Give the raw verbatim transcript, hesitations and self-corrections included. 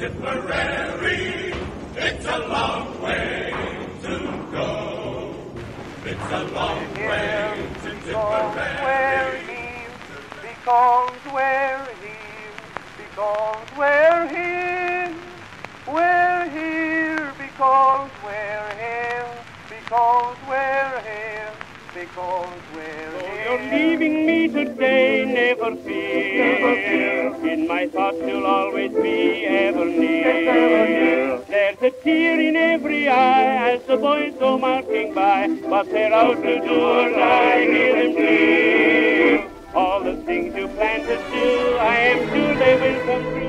Tipperary, it's a long way to go. It's a long way to Tipperary. Because we're here, because we're here, we're here because we're here, because we're here, because we're So here. you're leaving me today, never fear. Never fear. In my thoughts you'll always be ever near. There's a tear in every eye as the boys go marching by, but they're out the door and I hear them clear. All the things you plan to do, I am sure they will come true.